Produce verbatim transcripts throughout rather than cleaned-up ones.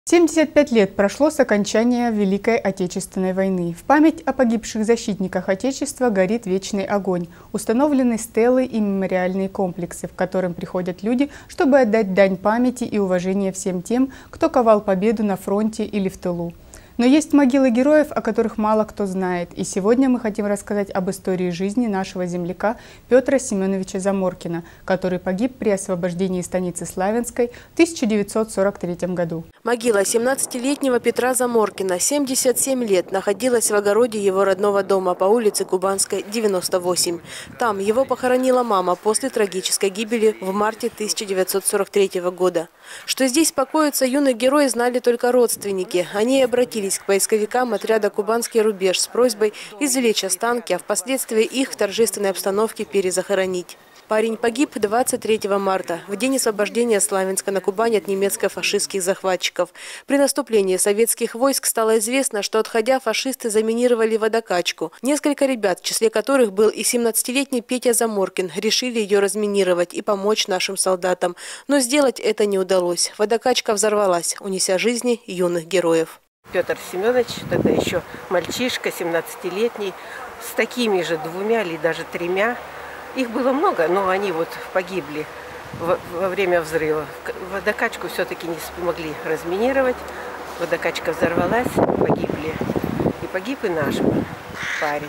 семьдесят пять лет прошло с окончания Великой Отечественной войны. В память о погибших защитниках Отечества горит вечный огонь. Установлены стелы и мемориальные комплексы, в которых приходят люди, чтобы отдать дань памяти и уважения всем тем, кто ковал победу на фронте или в тылу. Но есть могилы героев, о которых мало кто знает. И сегодня мы хотим рассказать об истории жизни нашего земляка Петра Семеновича Заморкина, который погиб при освобождении станицы Славянской в тысяча девятьсот сорок третьем году. Могила семнадцатилетнего Петра Заморкина, семьдесят семь лет, находилась в огороде его родного дома по улице Кубанской, девяносто восемь. Там его похоронила мама после трагической гибели в марте тысяча девятьсот сорок третьего года. Что здесь покоится юный герой, знали только родственники. Они обратились к поисковикам отряда «Кубанский рубеж» с просьбой извлечь останки, а впоследствии их в торжественной обстановке перезахоронить. Парень погиб двадцать третьего марта, в день освобождения Славянска на Кубани от немецко-фашистских захватчиков. При наступлении советских войск стало известно, что, отходя, фашисты заминировали водокачку. Несколько ребят, в числе которых был и семнадцатилетний Петя Заморкин, решили ее разминировать и помочь нашим солдатам. Но сделать это не удалось. Водокачка взорвалась, унеся жизни юных героев. Петр Семенович, тогда еще мальчишка, семнадцатилетний, с такими же двумя или даже тремя. Их было много, но они вот погибли во, во время взрыва. Водокачку все-таки не смогли разминировать. Водокачка взорвалась, погибли. И погиб и наш парень.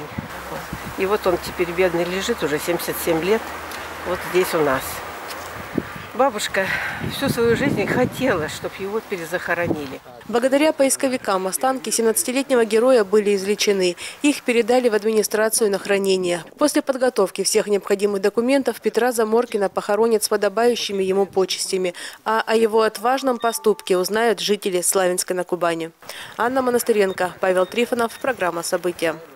И вот он теперь бедный лежит, уже семьдесят семь лет, вот здесь у нас. Бабушка всю свою жизнь хотела, чтобы его перезахоронили. Благодаря поисковикам останки семнадцатилетнего героя были извлечены. Их передали в администрацию на хранение. После подготовки всех необходимых документов Петра Заморкина похоронят с подобающими ему почестями. А о его отважном поступке узнают жители Славянска на Кубани. Анна Монастыренко, Павел Трифонов, программа «События».